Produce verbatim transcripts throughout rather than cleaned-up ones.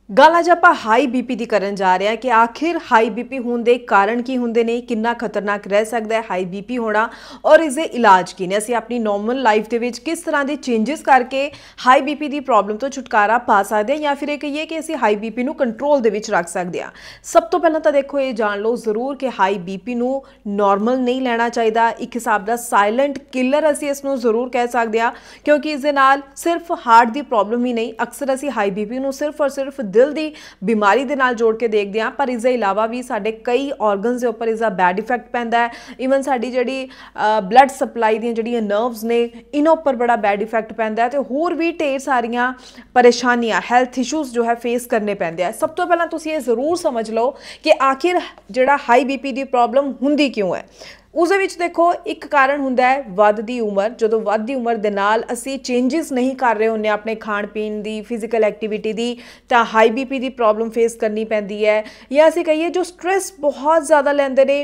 ਗੱਲ ਅੱਜ ਆਪਾਂ ਹਾਈ ਬੀਪੀ ਦੀ ਕਰਨ ਜਾ ਰਹੇ ਹਾਂ ਕਿ ਆਖਿਰ ਹਾਈ ਬੀਪੀ ਹੋਣ ਦੇ ਕਾਰਨ ਕੀ ਹੁੰਦੇ ਨੇ, ਕਿੰਨਾ ਖਤਰਨਾਕ ਰਹਿ ਸਕਦਾ ਹੈ ਹਾਈ ਬੀਪੀ ਹੋਣਾ ਔਰ ਇਸ ਦੇ ਇਲਾਜ ਕੀ ਨੇ। ਅਸੀਂ ਆਪਣੀ ਨੋਰਮਲ ਲਾਈਫ ਦੇ ਵਿੱਚ ਕਿਸ ਤਰ੍ਹਾਂ ਦੇ ਚੇਂਜਸ ਕਰਕੇ ਹਾਈ ਬੀਪੀ ਦੀ ਪ੍ਰੋਬਲਮ ਤੋਂ ਛੁਟਕਾਰਾ ਪਾ ਸਕਦੇ ਹਾਂ ਜਾਂ ਫਿਰ ਇਹ ਕਹੀਏ ਕਿ ਅਸੀਂ ਹਾਈ ਬੀਪੀ ਨੂੰ ਕੰਟਰੋਲ ਦੇ ਵਿੱਚ ਰੱਖ ਸਕਦੇ ਹਾਂ। ਸਭ ਤੋਂ ਪਹਿਲਾਂ ਤਾਂ ਦੇਖੋ ਇਹ ਜਾਣ ਲਓ ਜ਼ਰੂਰ ਕਿ ਹਾਈ ਬੀਪੀ ਨੂੰ ਨਾਰਮਲ ਨਹੀਂ ਲੈਣਾ ਚਾਹੀਦਾ। ਇੱਕ ਹਿਸਾਬ ਦਾ ਸਾਇਲੈਂਟ ਕਿਲਰ ਅਸੀਂ ਇਸ ਨੂੰ ਜ਼ਰੂਰ ਕਹਿ ਸਕਦੇ ਹਾਂ, ਕਿਉਂਕਿ ਇਸ ਦੇ ਨਾਲ ਸਿਰਫ ਹਾਰਟ ਦੀ ਪ੍ਰੋਬਲਮ ਹੀ ਨਹੀਂ, ਅਕਸਰ ਅਸੀਂ ਹਾਈ ਬੀਪੀ ਨੂੰ ਸਿਰਫ ਔਰ ਸਿਰਫ ਦਿਲ ਦੀ ਬਿਮਾਰੀ ਦੇ ਨਾਲ ਜੋੜ ਕੇ ਦੇਖਦੇ ਹਾਂ, ਪਰ ਇਸ ਦੇ ਇਲਾਵਾ ਵੀ ਸਾਡੇ ਕਈ ਆਰਗਨਸ ਦੇ ਉੱਪਰ ਇਸ ਦਾ ਬੈਡ ਇਫੈਕਟ ਪੈਂਦਾ ਹੈ। ਈਵਨ ਸਾਡੀ ਜਿਹੜੀ ਬਲੱਡ ਸਪਲਾਈ ਦੀਆਂ ਜਿਹੜੀਆਂ ਨਰਵਸ ਨੇ ਇਹਨਾਂ ਉੱਪਰ ਬੜਾ ਬੈਡ ਇਫੈਕਟ ਪੈਂਦਾ ਹੈ ਤੇ ਹੋਰ ਵੀ ਢੇਰ ਸਾਰੀਆਂ ਪਰੇਸ਼ਾਨੀਆਂ, ਹੈਲਥ ਇਸ਼ੂਜ਼ ਜੋ ਹੈ ਫੇਸ ਕਰਨੇ ਪੈਂਦੇ ਆ। ਸਭ ਤੋਂ ਪਹਿਲਾਂ ਤੁਸੀਂ ਇਹ ਜ਼ਰੂਰ ਸਮਝ ਲਓ ਕਿ ਆਖਿਰ ਜਿਹੜਾ ਹਾਈ ਬੀਪੀ ਦੀ ਪ੍ਰੋਬਲਮ ਹੁੰਦੀ ਕਿਉਂ ਹੈ। ਉਸ ਦੇ ਵਿੱਚ ਦੇਖੋ ਇੱਕ ਕਾਰਨ ਹੁੰਦਾ ਹੈ ਵੱਧਦੀ ਉਮਰ। ਜਦੋਂ ਵੱਧਦੀ ਉਮਰ ਦੇ ਨਾਲ ਅਸੀਂ ਚੇਂਜਸ ਨਹੀਂ ਕਰ ਰਹੇ ਹੁੰਦੇ ਆਪਣੇ ਖਾਣ ਪੀਣ ਦੀ, ਫਿਜ਼ੀਕਲ ਐਕਟੀਵਿਟੀ ਦੀ, ਤਾਂ ਹਾਈ ਬੀਪੀ ਦੀ ਪ੍ਰੋਬਲਮ ਫੇਸ ਕਰਨੀ ਪੈਂਦੀ ਹੈ। ਜਾਂ ਅਸੀਂ ਕਹੀਏ ਜੋ ਸਟ੍ਰੈਸ ਬਹੁਤ ਜ਼ਿਆਦਾ ਲੈਂਦੇ ਨੇ,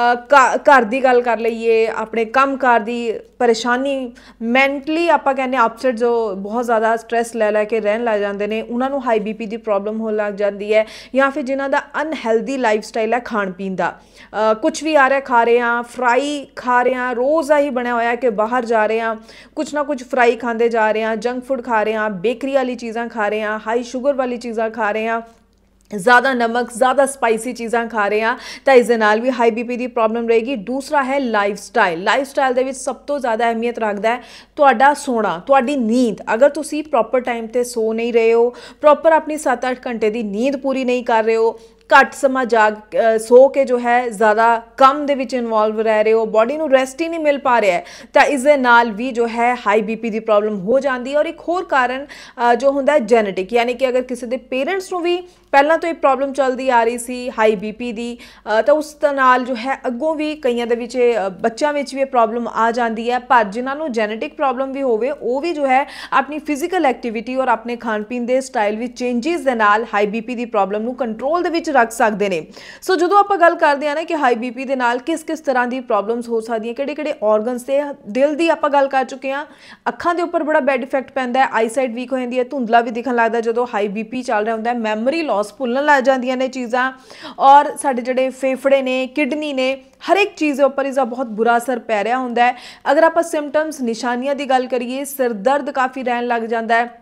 ਘਰ ਦੀ ਗੱਲ ਕਰ ਲਈਏ, ਆਪਣੇ ਕੰਮਕਾਰ ਦੀ ਪਰੇਸ਼ਾਨੀ, ਮੈਂਟਲੀ ਆਪਾਂ ਕਹਿੰਦੇ ਅਪਸੈਟ ਜੋ ਬਹੁਤ ਜ਼ਿਆਦਾ ਸਟ੍ਰੈਸ ਲੈ ਲੈ ਕੇ ਰਹਿਣ ਲੱਗ ਜਾਂਦੇ ਨੇ, ਉਹਨਾਂ ਨੂੰ ਹਾਈ ਬੀਪੀ ਦੀ ਪ੍ਰੋਬਲਮ ਹੋਣ ਲੱਗ ਜਾਂਦੀ ਹੈ। ਜਾਂ ਫਿਰ ਜਿਨ੍ਹਾਂ ਦਾ ਅਨਹੈਲਦੀ ਲਾਈਫ ਸਟਾਈਲ ਹੈ ਖਾਣ ਪੀਣ ਦਾ, ਕੁਛ ਵੀ ਆ ਰਿਹਾ ਖਾ ਰਹੇ ਹਾਂ, ਫਰਾਈ ਖਾ ਰਹੇ ਹਾਂ, ਰੋਜ਼ ਆਹੀ ਬਣਿਆ ਹੋਇਆ ਕਿ ਬਾਹਰ ਜਾ ਰਹੇ ਹਾਂ ਕੁਛ ਨਾ ਕੁਛ ਫਰਾਈ ਖਾਂਦੇ ਜਾ ਰਹੇ ਹਾਂ, ਜੰਕ ਫੂਡ ਖਾ ਰਹੇ ਹਾਂ, ਬੇਕਰੀ ਵਾਲੀ ਚੀਜ਼ਾਂ ਖਾ ਰਹੇ ਹਾਂ, ਹਾਈ ਸ਼ੂਗਰ ਵਾਲੀ ਚੀਜ਼ਾਂ ਖਾ ਰਹੇ ਹਾਂ, ज़्यादा नमक, ज़्यादा स्पाइसी चीज़ां खा रहे हैं, तो इस दे नाल भी हाई बीपी की प्रॉब्लम रहेगी। दूसरा है लाइफ स्टाइल। लाइफ स्टाइल दे विच सब तो ज़्यादा अहमियत रखता है तुहाडा सोना, तुहाडी नींद। अगर तुसी प्रॉपर टाइम ते सो नहीं रहे हो, प्रॉपर अपनी सत्त अठ घंटे की नींद पूरी नहीं कर रहे हो, घट समा जाग सो के जो है ज़्यादा काम दे विच इन्वॉल्व रह रहे हो, बॉडी नूं रेस्ट ही नहीं मिल पा रहा है, तो इस दे नाल भी जो है हाई बीपी की प्रॉब्लम हो जाती है। और एक होर कारण जो हुंदा है जेनेटिक, यानी कि अगर किसी के पेरेंट्स नूं भी पहलां तो एक प्रॉब्लम चलती आ रही सी हाई बीपी की, तो उस नाल जो है अगों भी कईयां दे विच बच्चों विच भी प्रॉब्लम आ जाती है। पर जिन्हां नूं जेनेटिक प्रॉब्लम भी होवे वो भी जो है अपनी फिजिकल एक्टिविटी और अपने खाण पीण के स्टाइल विच चेंजिस दे नाल हाई बीपी की प्रॉब्लम नूं कंट्रोल दे विच रख सकते हैं। सो जो आप गल करते हैं ना कि हाई बीपी के नाल किस किस तरह की प्रॉब्लम्स हो सकती, किहड़े किहड़े ऑर्गनस से, दिल की आप गल कर चुके हैं, अखां के उपर बड़ा बैड इफेक्ट पैंदा है, आईसाइट वीक हो जाती है, धुंधला भी दिखन लगता जो हाई बीपी चल रहा होंगे, मैमरी लॉस, भुलण लग जांदियां ने चीज़ां, और साडे जिहड़े फेफड़े ने, किडनी ने, हर एक चीज़ उपर इसका बहुत बुरा असर पै रहा होंदा है। अगर आप सिम्पटम्स, निशानियां की गल करिए, सिर दर्द काफ़ी रहन लग जाता है,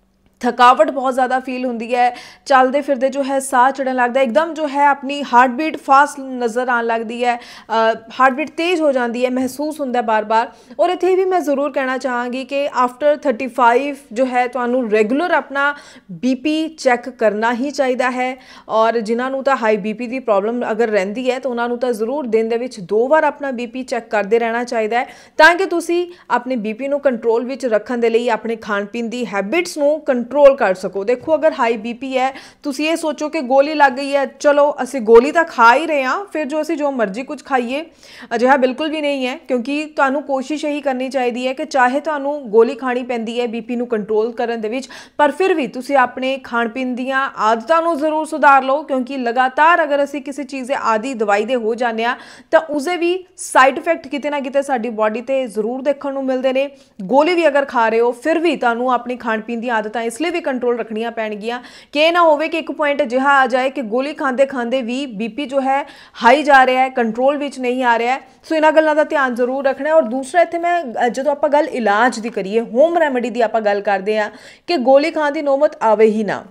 थकावट बहुत ज़्यादा फील होती है, चलते फिरते जो है साह चढ़न लगता है, एकदम जो है अपनी हार्ट बीट फास्ट नज़र आने लगती है, हार्ट बीट तेज़ हो जाती है, महसूस होता है बार बार। और इत्थे भी मैं ज़रूर कहना चाहांगी कि आफ्टर थर्टी फाइव जो है तुहानू रेगुलर अपना बी पी चैक करना ही चाहिए है। और जिन्होंने तो हाई बी पी की प्रॉब्लम अगर रहिंदी है तो उन्होंने तो ज़रूर दिन दे विच दो बार अपना बी पी चैक करते रहना चाहिए है, ताकि तुसी अपने बी पी नू कंट्रोल विच रखण दे लई अपने खाण पीण की हैबिट्स नू कंट्रोल कर सको। देखो अगर हाई बीपी है, तुसी ये सोचो कि गोली लग गई है, चलो असी गोली तो खा ही रहे हैं, फिर जो असी जो मर्जी कुछ खाइए, अजिहा बिल्कुल भी नहीं है। क्योंकि तुहानू कोशिश यही करनी चाहिए है कि चाहे तुहानू गोली खानी पैंदी है बीपी नू कंट्रोल करन दे विच, पर फिर भी तुसी अपने खाण पीण दीआं आदतां नू जरूर सुधार लो। क्योंकि लगातार अगर असी किसी चीज़ दे आदि दवाई दे हो जाने आ तो उसदे भी साइड इफेक्ट किते ना किते साडी बॉडी ते जरूर देखण नू मिलदे ने। गोली भी अगर खा रहे हो फिर भी तुहानू अपनी खाण पीण दी आदतां इसलिए भी कंट्रोल रखनियां पैणगियां कि ना होवे कि एक पॉइंट अजिहा आ जाए कि गोली खांदे खांदे भी बीपी जो है हाई जा रहा है, कंट्रोल विच नहीं आ रहा है। सो इन्हां गल्लां दा ध्यान जरूर रखना है। और दूसरा इत्थे मैं जदों आपां गल इलाज दी करिए, होम रैमेडी दी आपां गल करदे आ कि गोली खाण दी नौबत आवे ही ना।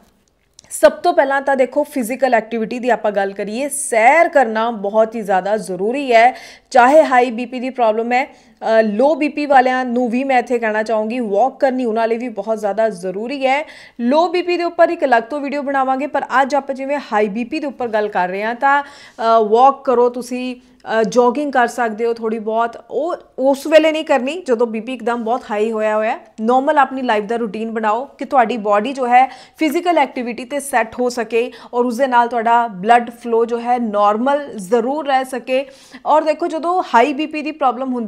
सब तो पहला तो देखो फिजिकल एक्टिविटी की आप गल करिए, सैर करना बहुत ही ज़्यादा जरूरी है। चाहे हाई बीपी की प्रॉब्लम है, लो बीपी वालों भी मैं इत्थे कहना चाहूँगी वॉक करनी उन्होंने भी बहुत ज़्यादा जरूरी है। लो बीपी के उपर एक अलग तो वीडियो बनावांगे, पर अज आप जिवें हाई बीपी के उपर गल कर रहे हैं तो वॉक करो, तुसी जॉगिंग कर सकते हो थोड़ी बहुत, वो उस वेले नहीं करनी जो बीपी एकदम बहुत हाई होया होया। नॉर्मल अपनी लाइफ का रूटीन बनाओ कि तुहाडी बॉडी जो है फिजिकल एक्टिविटी ते सैट हो सके और उस दे नाल तुहाडा ब्लड फ्लो जो है नॉर्मल ज़रूर रह सके। और देखो जो हाई बीपी की प्रॉब्लम होंदी है तो उस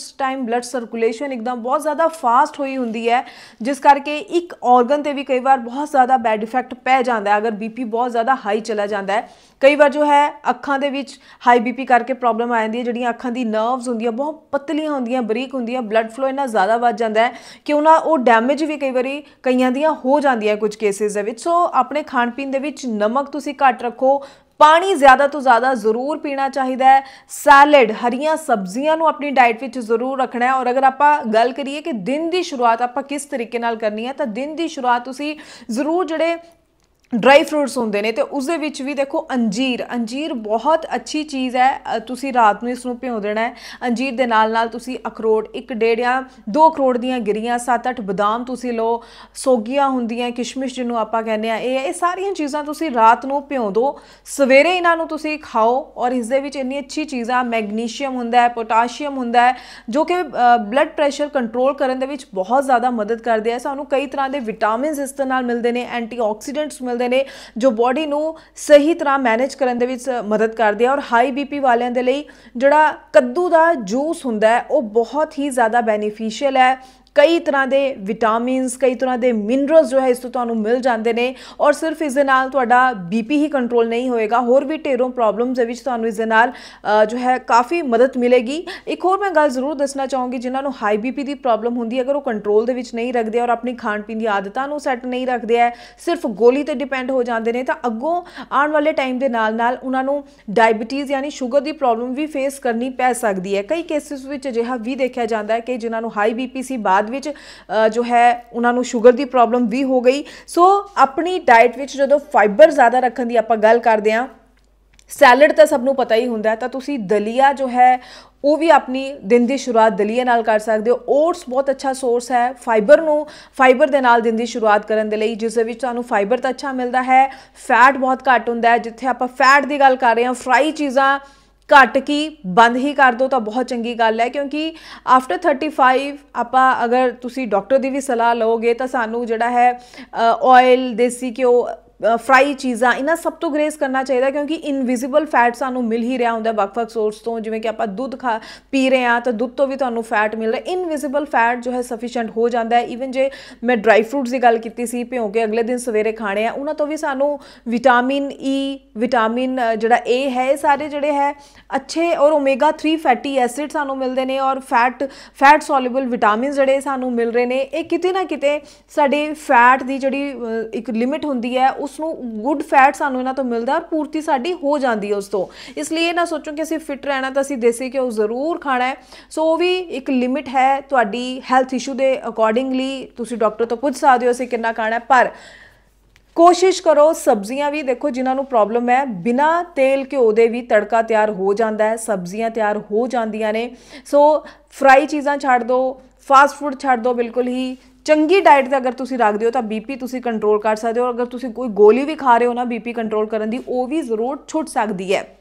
ਉਸ ਟਾਈਮ ਬਲੱਡ ਸਰਕੂਲੇਸ਼ਨ ਇੱਕਦਮ ਬਹੁਤ ਜ਼ਿਆਦਾ ਫਾਸਟ ਹੋਈ ਹੁੰਦੀ ਹੈ, ਜਿਸ ਕਰਕੇ ਇੱਕ ਔਰਗਨ ਤੇ ਵੀ ਕਈ ਵਾਰ ਬਹੁਤ ਜ਼ਿਆਦਾ ਬੈਡ ਇਫੈਕਟ ਪੈ ਜਾਂਦਾ ਹੈ ਅਗਰ ਬੀਪੀ ਬਹੁਤ ਜ਼ਿਆਦਾ ਹਾਈ ਚਲਾ ਜਾਂਦਾ ਹੈ। ਕਈ ਵਾਰ ਜੋ ਹੈ ਅੱਖਾਂ ਦੇ ਵਿੱਚ ਹਾਈ ਬੀਪੀ ਕਰਕੇ ਪ੍ਰੋਬਲਮ ਆ ਜਾਂਦੀ ਹੈ, ਜਿਹੜੀਆਂ ਅੱਖਾਂ ਦੀ ਨਰਵਸ ਹੁੰਦੀਆਂ ਬਹੁਤ ਪਤਲੀਆਂ ਹੁੰਦੀਆਂ, ਬਰੀਕ ਹੁੰਦੀਆਂ, ਬਲੱਡ ਫਲੋ ਇੰਨਾ ਜ਼ਿਆਦਾ ਵੱਧ ਜਾਂਦਾ ਹੈ ਕਿ ਉਹਨਾਂ ਉਹ ਡੈਮੇਜ ਵੀ ਕਈ ਵਾਰੀ ਕਈਆਂ ਦੀਆਂ ਹੋ ਜਾਂਦੀਆਂ ਕੁਝ ਕੇਸਿਸ ਦੇ ਵਿੱਚ। ਸੋ ਆਪਣੇ ਖਾਣ ਪੀਣ ਦੇ ਵਿੱਚ ਨਮਕ ਤੁਸੀਂ ਘੱਟ ਰੱਖੋ, ਪਾਣੀ ਜ਼ਿਆਦਾ ਤੋਂ ਜ਼ਿਆਦਾ ਜ਼ਰੂਰ ਪੀਣਾ ਚਾਹੀਦਾ ਹੈ, ਸੈਲਡ ਹਰੀਆਂ ਸਬਜ਼ੀਆਂ ਨੂੰ ਆਪਣੀ ਡਾਈਟ ਵਿੱਚ ਜ਼ਰੂਰ ਰੱਖਣਾ ਹੈ। ਔਰ ਅਗਰ ਆਪਾਂ ਗੱਲ ਕਰੀਏ ਕਿ ਦਿਨ ਦੀ ਸ਼ੁਰੂਆਤ ਆਪਾਂ ਕਿਸ ਤਰੀਕੇ ਨਾਲ ਕਰਨੀ ਹੈ, ਤਾਂ ਦਿਨ ਦੀ ਸ਼ੁਰੂਆਤ ਤੁਸੀਂ ਜ਼ਰੂਰ ਜਿਹੜੇ ਡਰਾਈ ਫਰੂਟਸ ਹੁੰਦੇ ਨੇ ਤੇ ਉਸਦੇ ਵਿੱਚ ਵੀ ਦੇਖੋ ਅੰਜੀਰ ਅੰਜੀਰ ਬਹੁਤ ਅੱਛੀ ਚੀਜ਼ ਹੈ, ਤੁਸੀਂ ਰਾਤ ਨੂੰ ਇਸ ਨੂੰ ਭਿਓ ਦੇਣਾ ਹੈ। ਅੰਜੀਰ ਦੇ ਨਾਲ ਨਾਲ ਤੁਸੀਂ ਅਖਰੋਟ ਇੱਕ ਡੇਢ ਜਾਂ ਦੋ ਅਖਰੋਟ ਦੀਆਂ ਗਿਰੀਆਂ, ਸੱਤ ਅੱਠ ਬਦਾਮ ਤੁਸੀਂ ਲਓ, ਸੋਗੀਆਂ ਹੁੰਦੀਆਂ, ਕਿਸ਼ਮਿਸ਼ ਜਿਹਨੂੰ ਆਪਾਂ ਕਹਿੰਦੇ ਆ, ਇਹ ਇਹ ਸਾਰੀਆਂ ਚੀਜ਼ਾਂ ਤੁਸੀਂ ਰਾਤ ਨੂੰ ਭਿਓ ਦਿਓ, ਸਵੇਰੇ ਇਹਨਾਂ ਨੂੰ ਤੁਸੀਂ ਖਾਓ। ਔਰ ਇਸ ਦੇ ਵਿੱਚ ਇੰਨੀ ਅੱਛੀ ਚੀਜ਼ਾਂ ਮੈਗਨੀਸ਼ੀਅਮ ਹੁੰਦਾ ਹੈ, ਪੋਟਾਸ਼ੀਅਮ ਹੁੰਦਾ ਹੈ, ਜੋ ਕਿ ਬਲੱਡ ਪ੍ਰੈਸ਼ਰ ਕੰਟਰੋਲ ਕਰਨ ਦੇ ਵਿੱਚ ਬਹੁਤ ਜ਼ਿਆਦਾ ਮਦਦ ਕਰਦੇ ਆ। ਸਾਨੂੰ ਕਈ ਤਰ੍ਹਾਂ ਦੇ ਵਿਟਾਮਿਨਸ ਇਸ ਦੇ ਨਾਲ ਮਿਲਦੇ ਨੇ, ਐਂਟੀਆਕਸੀਡੈਂਟਸ ਮਿਲਦੇ ਨੇ ਜੋ ਬੋਡੀ ਨੂੰ ਸਹੀ ਤਰ੍ਹਾਂ ਮੈਨੇਜ ਕਰਨ ਦੇ ਵਿੱਚ ਮਦਦ ਕਰਦੇ ਆ। ਔਰ ਹਾਈ ਬੀਪੀ ਵਾਲਿਆਂ ਦੇ ਲਈ ਜਿਹੜਾ ਕੱਦੂ ਦਾ ਜੂਸ ਹੁੰਦਾ ਹੈ ਉਹ ਬਹੁਤ ਹੀ ਜ਼ਿਆਦਾ ਬੈਨੀਫੀਸ਼ੀਅਲ ਹੈ। ਕਈ ਤਰ੍ਹਾਂ ਦੇ ਵਿਟਾਮਿਨਸ, ਕਈ ਤਰ੍ਹਾਂ ਦੇ ਮਿਨਰਲਸ ਜੋ ਹੈ ਇਸ ਤੋਂ ਤੁਹਾਨੂੰ ਮਿਲ ਜਾਂਦੇ ਨੇ। ਔਰ ਸਿਰਫ ਇਸ ਦੇ ਨਾਲ ਤੁਹਾਡਾ ਬੀਪੀ ਹੀ ਕੰਟਰੋਲ ਨਹੀਂ ਹੋਏਗਾ, ਹੋਰ ਵੀ ਢੇਰੋਂ ਪ੍ਰੋਬਲਮਸ ਦੇ ਵਿੱਚ ਤੁਹਾਨੂੰ ਇਸ ਦੇ ਨਾਲ ਜੋ ਹੈ ਕਾਫੀ ਮਦਦ ਮਿਲੇਗੀ। ਇੱਕ ਹੋਰ ਮੈਂ ਗੱਲ ਜ਼ਰੂਰ ਦੱਸਣਾ ਚਾਹੂੰਗੀ, ਜਿਨ੍ਹਾਂ ਨੂੰ ਹਾਈ ਬੀਪੀ ਦੀ ਪ੍ਰੋਬਲਮ ਹੁੰਦੀ ਹੈ, ਅਗਰ ਉਹ ਕੰਟਰੋਲ ਦੇ ਵਿੱਚ ਨਹੀਂ ਰੱਖਦੇ ਔਰ ਆਪਣੀ ਖਾਣ ਪੀਣ ਦੀ ਆਦਤਾਂ ਨੂੰ ਸੈੱਟ ਨਹੀਂ ਰੱਖਦੇ ਹੈ, ਸਿਰਫ ਗੋਲੀ ਤੇ ਡਿਪੈਂਡ ਹੋ ਜਾਂਦੇ ਨੇ, ਤਾਂ ਅੱਗੋਂ ਆਉਣ ਵਾਲੇ ਟਾਈਮ ਦੇ ਨਾਲ ਨਾਲ ਉਹਨਾਂ ਨੂੰ ਡਾਇਬਟੀਜ਼ ਯਾਨੀ ਸ਼ੂਗਰ ਦੀ ਪ੍ਰੋਬਲਮ ਵੀ ਫੇਸ ਕਰਨੀ ਪੈ ਸਕਦੀ ਹੈ। ਕਈ ਕੇਸਿਸ ਵਿੱਚ ਅਜਿਹਾ ਵੀ ਦੇਖਿਆ ਜਾਂਦਾ ਹੈ ਕਿ ਜਿਨ੍ਹਾਂ ਨੂੰ ਹਾਈ ਬੀਪੀ ਸੀ ਬਾਅਦ ਵਿੱਚ ਜੋ ਹੈ ਉਹਨਾਂ ਨੂੰ ਸ਼ੂਗਰ ਦੀ ਪ੍ਰੋਬਲਮ ਵੀ ਹੋ ਗਈ। ਸੋ ਆਪਣੀ ਡਾਈਟ ਵਿੱਚ ਜਦੋਂ ਫਾਈਬਰ ਜ਼ਿਆਦਾ ਰੱਖਣ ਦੀ ਆਪਾਂ ਗੱਲ ਕਰਦੇ ਹਾਂ, ਸੈਲਡ ਤਾਂ ਸਭ ਨੂੰ ਪਤਾ ਹੀ ਹੁੰਦਾ ਹੈ, ਤਾਂ ਤੁਸੀਂ ਦਲੀਆ ਜੋ ਹੈ ਉਹ ਵੀ ਆਪਣੀ ਦਿਨ ਦੀ ਸ਼ੁਰੂਆਤ ਦਲੀਏ ਨਾਲ ਕਰ ਸਕਦੇ ਹੋ। ਓਟਸ ਬਹੁਤ ਅੱਛਾ ਸੋਰਸ ਹੈ ਫਾਈਬਰ ਨੂੰ ਫਾਈਬਰ ਦੇ ਨਾਲ ਦਿਨ ਦੀ ਸ਼ੁਰੂਆਤ ਕਰਨ ਦੇ ਲਈ, ਜਿਸ ਦੇ ਵਿੱਚ ਤੁਹਾਨੂੰ ਫਾਈਬਰ ਤਾਂ ਅੱਛਾ ਮਿਲਦਾ ਹੈ, ਫੈਟ ਬਹੁਤ ਘੱਟ ਹੁੰਦਾ ਹੈ। ਜਿੱਥੇ ਆਪਾਂ ਫੈਟ ਦੀ ਗੱਲ ਕਰ ਰਹੇ ਹਾਂ, ਫਰਾਈ ਚੀਜ਼ਾਂ ਘੱਟ ਕੀ ਬੰਦ ਹੀ ਕਰ ਦਿਓ ਤਾਂ ਬਹੁਤ ਚੰਗੀ ਗੱਲ ਹੈ, ਕਿਉਂਕਿ ਆਫਟਰ ਥਰਟੀ ਫਾਈਵ ਆਪਾਂ ਅਗਰ ਤੁਸੀਂ ਡਾਕਟਰ ਦੀ ਵੀ ਸਲਾਹ ਲਓਗੇ ਤਾਂ ਸਾਨੂੰ ਜਿਹੜਾ ਹੈ ਆਇਲ, ਦੇਸੀ ਘਿਓ, ਫਰਾਈ ਚੀਜ਼ਾਂ ਇਹਨਾਂ ਸਭ ਤੋਂ ਗਰੇਜ਼ ਕਰਨਾ ਚਾਹੀਦਾ, ਕਿਉਂਕਿ ਇਨਵਿਜ਼ੀਬਲ ਫੈਟ ਸਾਨੂੰ ਮਿਲ ਹੀ ਰਿਹਾ ਹੁੰਦਾ ਵੱਖ-ਵੱਖ ਸੋਰਸ ਤੋਂ। ਜਿਵੇਂ ਕਿ ਆਪਾਂ ਦੁੱਧ ਖਾ ਪੀ ਰਹੇ ਹਾਂ ਤਾਂ ਦੁੱਧ ਤੋਂ ਵੀ ਤੁਹਾਨੂੰ ਫੈਟ ਮਿਲ ਰਿਹਾ, ਇਨਵਿਜ਼ੀਬਲ ਫੈਟ ਜੋ ਹੈ ਸਫੀਸ਼ੀਐਂਟ ਹੋ ਜਾਂਦਾ ਹੈ। ਈਵਨ ਜੇ ਮੈਂ ਡਰਾਈ ਫਰੂਟਸ ਦੀ ਗੱਲ ਕੀਤੀ ਸੀ ਭਿਉਂ ਕੇ ਅਗਲੇ ਦਿਨ ਸਵੇਰੇ ਖਾਣੇ ਆ, ਉਹਨਾਂ ਤੋਂ ਵੀ ਸਾਨੂੰ ਵਿਟਾਮਿਨ ਈ, ਵਿਟਾਮਿਨ ਜਿਹੜਾ ਏ ਹੈ, ਇਹ ਸਾਰੇ ਜਿਹੜੇ ਹੈ ਅੱਛੇ ਔਰ ਓਮੇਗਾ ਥ੍ਰੀ ਫੈਟੀ ਐਸਿਡ ਸਾਨੂੰ ਮਿਲਦੇ ਨੇ, ਔਰ ਫੈਟ ਫੈਟ ਸੋਲੂਬਲ ਵਿਟਾਮਿਨ ਜਿਹੜੇ ਸਾਨੂੰ ਮਿਲ ਰਹੇ ਨੇ। ਇਹ ਕਿਤੇ ਨਾ ਕਿਤੇ ਸਾਡੇ ਫੈਟ ਦੀ ਜਿਹੜੀ ਇੱਕ ਲਿਮਿਟ ਹੁੰਦੀ ਹੈ ਉਸਨੂੰ ਗੁੱਡ ਫੈਟ ਸਾਨੂੰ ਇਹਨਾਂ ਤੋਂ ਮਿਲਦਾ ਔਰ ਪੂਰਤੀ ਸਾਡੀ ਹੋ ਜਾਂਦੀ ਹੈ ਉਸ ਤੋਂ। ਇਸ ਲਈ ਇਹ ਨਾ ਸੋਚੋ ਕਿ ਅਸੀਂ ਫਿਟ ਰਹਿਣਾ ਤਾਂ ਅਸੀਂ ਦੇਸੀ ਘਿਓ ਜ਼ਰੂਰ ਖਾਣਾ ਹੈ। ਸੋ ਉਹ ਵੀ ਇੱਕ ਲਿਮਿਟ ਹੈ, ਤੁਹਾਡੀ ਹੈਲਥ ਇਸ਼ੂ ਦੇ ਅਕੋਰਡਿੰਗਲੀ ਤੁਸੀਂ ਡਾਕਟਰ ਤੋਂ ਪੁੱਛ ਸਕਦੇ ਹੋ ਅਸੀਂ ਕਿੰਨਾ ਖਾਣਾ ਹੈ। ਪਰ ਕੋਸ਼ਿਸ਼ ਕਰੋ, ਸਬਜ਼ੀਆਂ ਵੀ ਦੇਖੋ ਜਿਨ੍ਹਾਂ ਨੂੰ ਪ੍ਰੋਬਲਮ ਹੈ ਬਿਨਾਂ ਤੇਲ ਘਿਓ ਦੇ ਵੀ ਤੜਕਾ ਤਿਆਰ ਹੋ ਜਾਂਦਾ ਹੈ, ਸਬਜ਼ੀਆਂ ਤਿਆਰ ਹੋ ਜਾਂਦੀਆਂ ਨੇ। ਸੋ ਫਰਾਈ ਚੀਜ਼ਾਂ ਛੱਡ ਦਿਓ, ਫਾਸਟ ਫੂਡ ਛੱਡ ਦਿਓ ਬਿਲਕੁਲ ਹੀ। ਚੰਗੀ ਡਾਈਟ ਤੇ ਅਗਰ ਤੁਸੀਂ ਰੱਖਦੇ ਹੋ ਤਾਂ ਬੀਪੀ ਤੁਸੀਂ ਕੰਟਰੋਲ ਕਰ ਸਕਦੇ ਹੋ। ਅਗਰ ਤੁਸੀਂ ਕੋਈ ਗੋਲੀ ਵੀ ਖਾ ਰਹੇ ਹੋ ਨਾ ਬੀਪੀ ਕੰਟਰੋਲ ਕਰਨ ਦੀ, ਉਹ ਵੀ ਜ਼ਰੂਰ ਛੁੱਟ ਸਕਦੀ ਹੈ।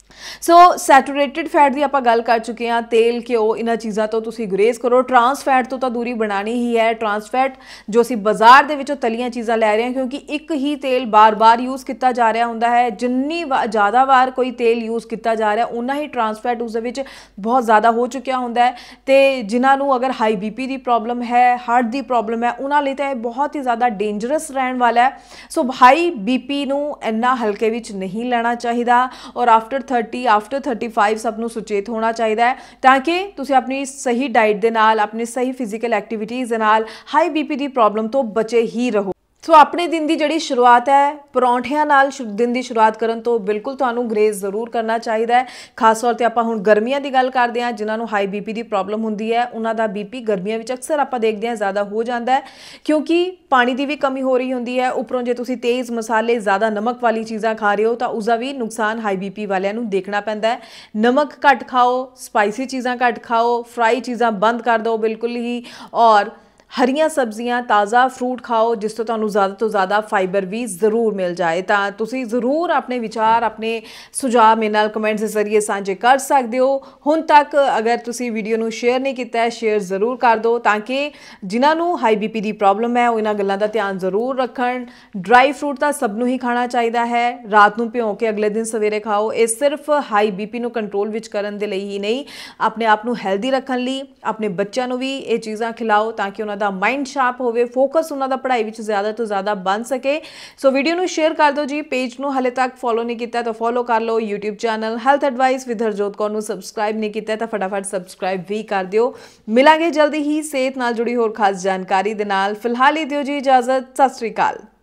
ਸੋ ਸੈਚੂਰੇਟਿਡ ਫੈਟ ਦੀ ਆਪਾਂ ਗੱਲ ਕਰ ਚੁੱਕੇ ਹਾਂ, ਤੇਲ ਘਿਓ ਇਹਨਾਂ ਚੀਜ਼ਾਂ ਤੋਂ ਤੁਸੀਂ ਗੁਰੇਜ਼ ਕਰੋ। ਟਰਾਂਸ ਫੈਟ ਤੋਂ ਤਾਂ ਦੂਰੀ ਬਣਾਉਣੀ ਹੀ ਹੈ। ਟਰਾਂਸ ਫੈਟ ਜੋ ਅਸੀਂ ਬਾਜ਼ਾਰ ਦੇ ਵਿੱਚੋਂ ਤਲੀਆਂ ਚੀਜ਼ਾਂ ਲੈ ਰਹੇ ਹਾਂ, ਕਿਉਂਕਿ ਇੱਕ ਹੀ ਤੇਲ ਬਾਰ-ਬਾਰ ਯੂਜ਼ ਕੀਤਾ ਜਾ ਰਿਹਾ ਹੁੰਦਾ ਹੈ। ਜਿੰਨੀ ਜ਼ਿਆਦਾ ਵਾਰ ਕੋਈ ਤੇਲ ਯੂਜ਼ ਕੀਤਾ ਜਾ ਰਿਹਾ ਉਨਾ ਹੀ ਟਰਾਂਸ ਫੈਟ ਉਸ ਦੇ ਵਿੱਚ ਬਹੁਤ ਜ਼ਿਆਦਾ ਹੋ ਚੁੱਕਿਆ ਹੁੰਦਾ ਹੈ। ਤੇ ਜਿਨ੍ਹਾਂ ਨੂੰ ਅਗਰ ਹਾਈ ਬੀਪੀ ਦੀ ਪ੍ਰੋਬਲਮ ਹੈ, ਹਾਰਟ ਦੀ ਪ੍ਰੋਬਲਮ ਹੈ, ਉਹਨਾਂ ਲਈ ਤਾਂ ਇਹ ਬਹੁਤ ਹੀ ਜ਼ਿਆਦਾ ਡੇਂਜਰਸ ਰਹਿਣ ਵਾਲਾ ਹੈ। ਸੋ ਹਾਈ ਬੀਪੀ ਨੂੰ ਇੰਨਾ ਹਲਕੇ ਵਿੱਚ ਨਹੀਂ ਲੈਣਾ ਚਾਹੀਦਾ। ਔਰ after thirty after thirty five ਸਭ ਨੂੰ ਸੁਚੇਤ ਹੋਣਾ ਚਾਹੀਦਾ ਹੈ, ਤਾਂ ਕਿ ਤੁਸੀਂ ਆਪਣੀ ਸਹੀ ਡਾਈਟ ਦੇ ਨਾਲ, ਆਪਣੀ ਸਹੀ ਫਿਜ਼ੀਕਲ ਐਕਟੀਵਿਟੀਜ਼ ਦੇ ਨਾਲ ਹਾਈ ਬੀਪੀ ਦੀ ਪ੍ਰੋਬਲਮ ਤੋਂ ਬਚੇ ਹੀ ਰਹੋ। ਸੋ ਆਪਣੇ ਦਿਨ ਦੀ ਜਿਹੜੀ ਸ਼ੁਰੂਆਤ ਹੈ ਪਰੌਂਠਿਆਂ ਨਾਲ ਦਿਨ ਦੀ ਸ਼ੁਰੂਆਤ ਕਰਨ ਤੋਂ ਬਿਲਕੁਲ ਤੁਹਾਨੂੰ ਗਰੇਜ਼ ਜ਼ਰੂਰ ਕਰਨਾ ਚਾਹੀਦਾ ਹੈ। ਖਾਸ ਤੌਰ 'ਤੇ ਆਪਾਂ ਹੁਣ ਗਰਮੀਆਂ ਦੀ ਗੱਲ ਕਰਦੇ ਹਾਂ, ਜਿਨ੍ਹਾਂ ਨੂੰ ਹਾਈ ਬੀਪੀ ਦੀ ਪ੍ਰੋਬਲਮ ਹੁੰਦੀ ਹੈ ਉਹਨਾਂ ਦਾ ਬੀਪੀ ਗਰਮੀਆਂ ਵਿੱਚ ਅਕਸਰ ਆਪਾਂ ਦੇਖਦੇ ਹਾਂ ਜ਼ਿਆਦਾ ਹੋ ਜਾਂਦਾ ਹੈ, ਕਿਉਂਕਿ ਪਾਣੀ ਦੀ ਵੀ ਕਮੀ ਹੋ ਰਹੀ ਹੁੰਦੀ ਹੈ। ਉੱਪਰੋਂ ਜੇ ਤੁਸੀਂ ਤੇਜ਼ ਮਸਾਲੇ, ਜ਼ਿਆਦਾ ਨਮਕ ਵਾਲੀ ਚੀਜ਼ਾਂ ਖਾ ਰਹੇ ਹੋ ਤਾਂ ਉਸਦਾ ਵੀ ਨੁਕਸਾਨ ਹਾਈ ਬੀਪੀ ਵਾਲਿਆਂ ਨੂੰ ਦੇਖਣਾ ਪੈਂਦਾ ਹੈ। ਨਮਕ ਘੱਟ ਖਾਓ, ਸਪਾਈਸੀ ਚੀਜ਼ਾਂ ਘੱਟ ਖਾਓ, ਫਰਾਈ ਚੀਜ਼ਾਂ ਬੰਦ ਕਰ ਦਿਓ ਬਿਲਕੁਲ ਹੀ। ਔਰ ਹਰੀਆਂ ਸਬਜ਼ੀਆਂ, ਤਾਜ਼ਾ ਫਰੂਟ ਖਾਓ ਜਿਸ ਤੋਂ ਤੁਹਾਨੂੰ ਜ਼ਿਆਦਾ ਤੋਂ ਜ਼ਿਆਦਾ ਫਾਈਬਰ ਵੀ ਜ਼ਰੂਰ ਮਿਲ ਜਾਏ। ਤਾਂ ਤੁਸੀਂ ਜ਼ਰੂਰ ਆਪਣੇ ਵਿਚਾਰ, ਆਪਣੇ ਸੁਝਾਅ ਮੇਰੇ ਨਾਲ ਕਮੈਂਟਸ ਦੇ ਜ਼ਰੀਏ ਸਾਂਝੇ ਕਰ ਸਕਦੇ ਹੋ। ਹੁਣ ਤੱਕ ਅਗਰ ਤੁਸੀਂ ਵੀਡੀਓ ਨੂੰ ਸ਼ੇਅਰ ਨਹੀਂ ਕੀਤਾ ਹੈ, ਸ਼ੇਅਰ ਜ਼ਰੂਰ ਕਰ ਦਿਓ ਤਾਂ ਕਿ ਜਿਨ੍ਹਾਂ ਨੂੰ ਹਾਈ ਬੀਪੀ ਦੀ ਪ੍ਰੋਬਲਮ ਹੈ ਉਹ ਇਹਨਾਂ ਗੱਲਾਂ ਦਾ ਧਿਆਨ ਜ਼ਰੂਰ ਰੱਖਣ। ਡਰਾਈ ਫਰੂਟ ਤਾਂ ਸਭ ਨੂੰ ਹੀ ਖਾਣਾ ਚਾਹੀਦਾ ਹੈ, ਰਾਤ ਨੂੰ ਭਿਓ ਕੇ ਅਗਲੇ ਦਿਨ ਸਵੇਰੇ ਖਾਓ। ਇਹ ਸਿਰਫ ਹਾਈ ਬੀਪੀ ਨੂੰ ਕੰਟਰੋਲ ਵਿੱਚ ਕਰਨ ਦੇ ਲਈ ਹੀ ਨਹੀਂ, ਆਪਣੇ ਆਪ ਨੂੰ ਹੈਲਦੀ ਰੱਖਣ ਲਈ ਆਪਣੇ ਬੱਚਿਆਂ ਨੂੰ ਵੀ ਇਹ ਚੀਜ਼ਾਂ ਖਿਲਾਓ ਤਾਂ ਕਿ ਉਹਨਾਂ ਦਾ ਮਾਈਂਡ ਸ਼ਾਰਪ ਹੋਵੇ, ਫੋਕਸ ਉਹਨਾਂ ਦਾ ਪੜ੍ਹਾਈ ਵਿੱਚ ਜ਼ਿਆਦਾ ਤੋਂ ਜ਼ਿਆਦਾ ਬਣ ਸਕੇ। ਸੋ ਵੀਡੀਓ ਨੂੰ ਸ਼ੇਅਰ ਕਰ ਦਿਓ ਜੀ। ਪੇਜ ਨੂੰ ਹਾਲੇ ਤੱਕ ਫੋਲੋ ਨਹੀਂ ਕੀਤਾ ਤਾਂ ਫੋਲੋ ਕਰ ਲਓ। YouTube channel health advice with Harjot Kaur ਨੂੰ ਸਬਸਕ੍ਰਾਈਬ ਨਹੀਂ ਕੀਤਾ ਤਾਂ ਫਟਾਫਟ ਸਬਸਕ੍ਰਾਈਬ ਵੀ ਕਰ ਦਿਓ। ਮਿਲਾਂਗੇ ਜਲਦੀ ਹੀ ਸਿਹਤ ਨਾਲ ਜੁੜੀ ਹੋਰ ਖਾਸ ਜਾਣਕਾਰੀ ਦੇ ਨਾਲ। ਫਿਲਹਾਲ ਹੀ ਦਿਓ ਜੀ ਇਜਾਜ਼ਤ। ਸਤਿ ਸ਼੍ਰੀ ਅਕਾਲ।